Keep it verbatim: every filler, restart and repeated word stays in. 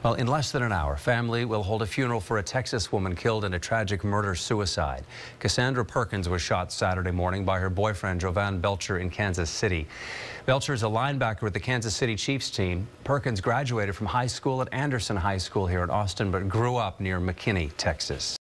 Well, in less than an hour, family will hold a funeral for a Texas woman killed in a tragic murder-suicide. Kasandra Perkins was shot Saturday morning by her boyfriend, Jovan Belcher, in Kansas City. Belcher is a linebacker with the Kansas City Chiefs team. Perkins graduated from high school at Anderson High School here in Austin, but grew up near McKinney, Texas.